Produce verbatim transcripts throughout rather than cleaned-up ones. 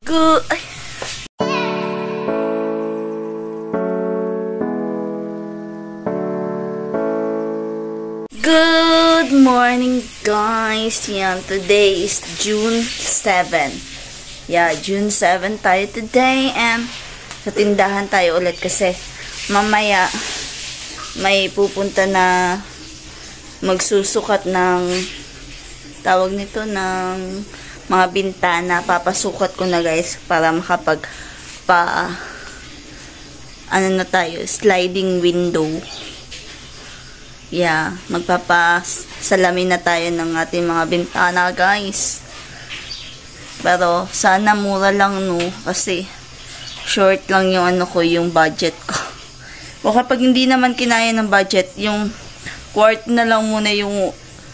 Good. Good morning, guys. Yan, today is June seventh. Yeah, June seventh tayo today, and sa tindahan tayo ulit kasi mamaya may pupunta na magsusukat ng tawag nito ng mga bintana. Papasukat ko na, guys, para makapag pa ano na tayo, sliding window. Yeah, magpapasalamin na tayo ng ating mga bintana, guys. Pero sana mura lang, no, kasi short lang yung ano ko, yung budget ko. O kapag hindi naman kinaya ng budget, yung quart na lang muna yung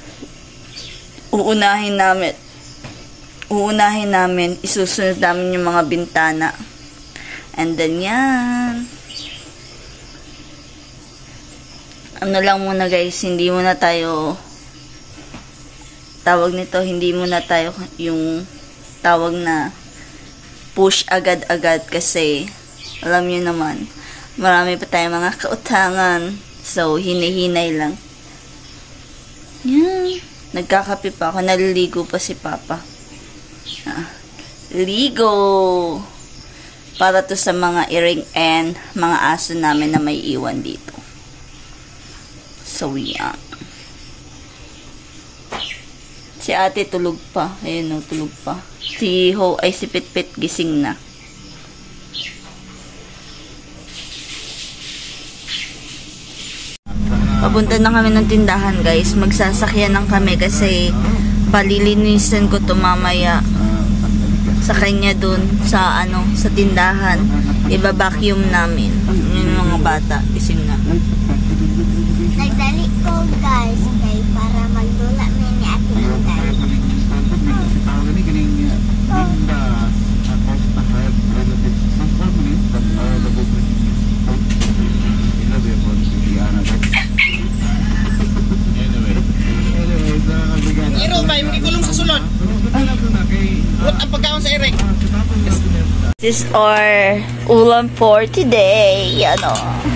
uunahin namin. Uunahin namin, isusunod namin yung mga bintana. And then yan. Ano lang muna, guys, hindi muna tayo tawag nito, hindi muna tayo yung tawag na push agad-agad kasi alam niyo naman, marami pa tayong mga kautangan. So, hinihinay lang. Yan. Nagkakape pa ako. Naliligo pa si Papa. Ah, ligo! Para to sa mga iring and mga aso namin na may iwan dito. So, yan. Si ate tulog pa. Ayun, no, tulog pa. Si Ho, ay si Pitpit gising na. Papunta na kami ng tindahan, guys. Magsasakyan lang kami kasi palilinisin ko to mamaya sa kanya dun sa ano, sa tindahan. Iba-vacuum namin. Yung mga bata, gising na. Nagdali ko, guys, okay, para magdula mo ni Ate Inday. Iro, may ikulong sa sulod. Rut ang pagkaon sa Eric. This is our ulam for today. Ano?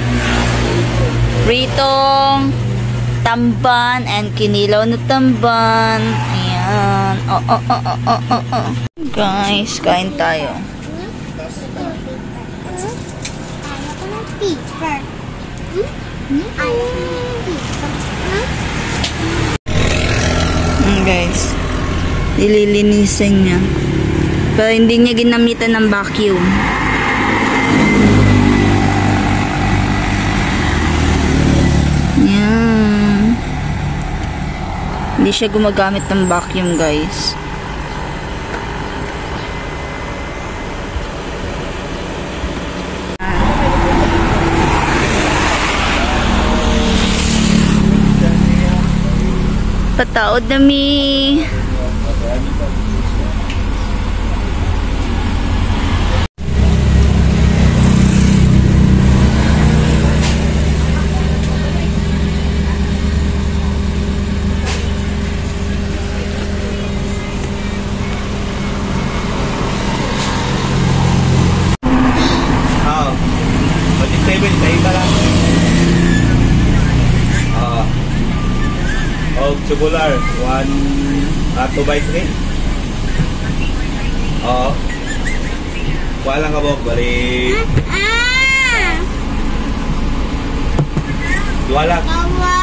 Pritong tamban and kinilaw na tamban. Ayan. Oh, oh, oh, oh, oh, oh, oh. Guys, kain tayo. Ayaw ko ng pizza. Hmm? Ayaw ko ng pizza. Hmm, guys. Nililinisan niya. Pero hindi niya ginamitan ng vacuum. Yan. Hindi siya gumagamit ng vacuum, guys. Pataod na mi. Tubular, one, uh, two by three. Oo. Kuha lang ka, Bob. Bali. Ah! Dua lang. Gawa.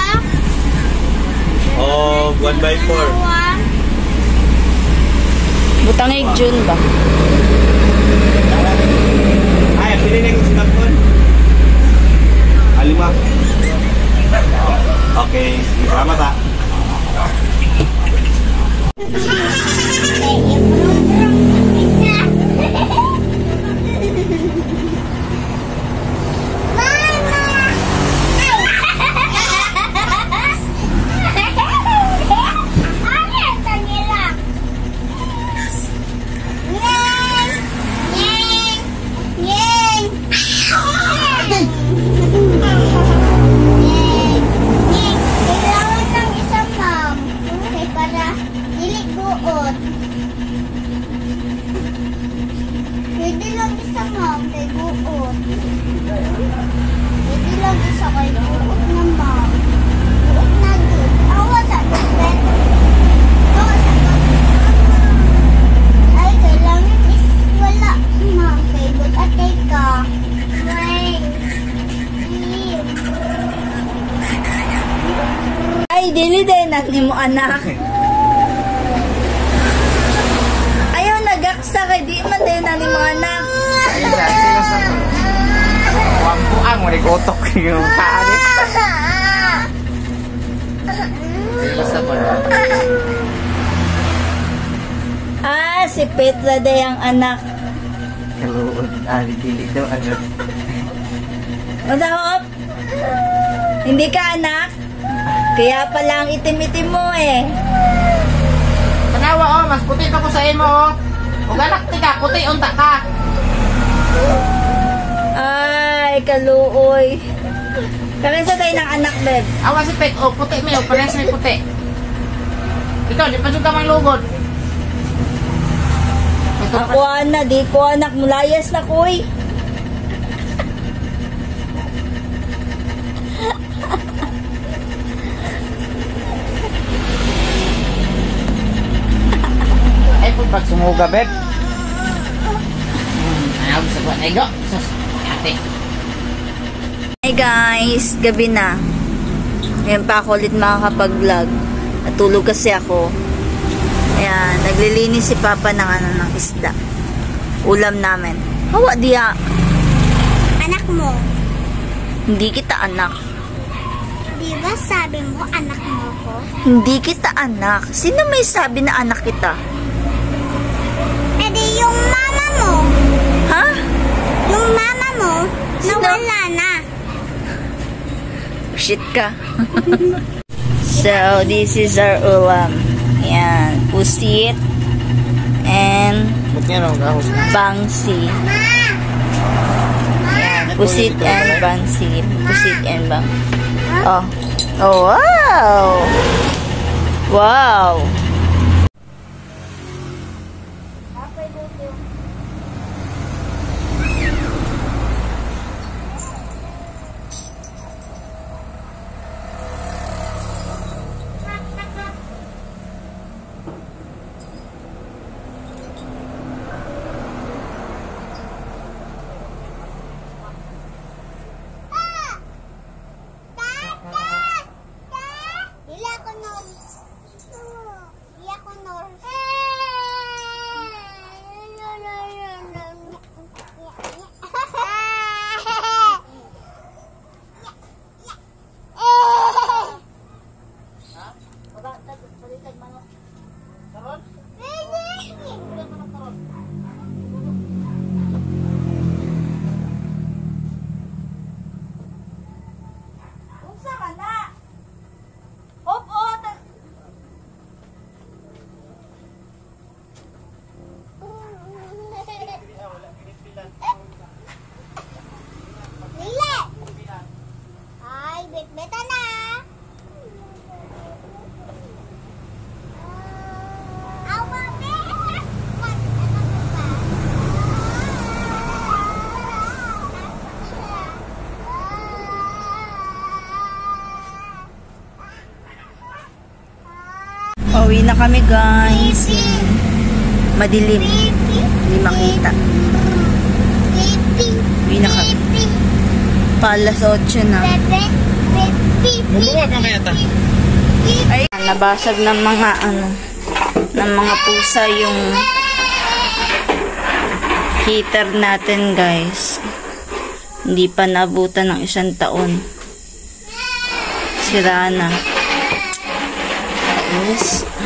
Oh, one by four. Gawa. Butangig June ba? Ay, pili na yung snap ko. Alima. Okay, salamat ha. mo, anak. Ayaw nagaksa kay di man din na ni mga anak. Ayun na, sino sa... Wampo ang marikotok yung kaarik. Sino sa pa na? Ah, si Petra day ang anak. Kaluod, ali-dili daw anak. Masahop? Hindi ka anak? Kaya pala ang itim-itim mo eh. Panawa oh, mas puti pa ko sa imo oh. Ug galakti ka, puti unta ka. Ay, kaluoy. Karesa tayo ng anak, Beb. Awa si Pet, oh, puti mi, oh, parehas may puti. Ikaw, di pa dyan ka manglugod. Ako ana, di ko anak, mulayas na koy. Ay, pag pag sumuga, Beb. Hmm, ayaw sa buwan. Ay, go. Sus, ate. Hey guys, gabi na. Ngayon pa ako ulit makakapag-vlog. Natulog kasi ako. Ayan, naglilinis si Papa ng ano ng isda. Ulam namin. Hawa diya. Anak mo. Hindi kita anak. Di ba sabi mo anak mo ko? Hindi kita anak. Sino may sabi na anak kita? Eh di yung mama mo. Ha? Yung mama mo, Sino? nawala na. Shit ka. So, this is our ulam. Ayan, pusit and Ba't nga nung kahos na? bangsi. Ayan, pusit and bangsi. Pusit and bang. Oh. Oh, wow! Wow! Dila ko nor. Dila ko nor. Lile! Ay, bet-beta na! Awa, bet! Pauwi na kami guys. Madilim. Hindi makita. Uwi na kami. Palas otso na. Bumuwag na kaya ta. Ay, nabasag ng mga ano, ng mga pusa yung heater natin guys. Hindi pa nabutan ng isang taon. Sira na. Yes.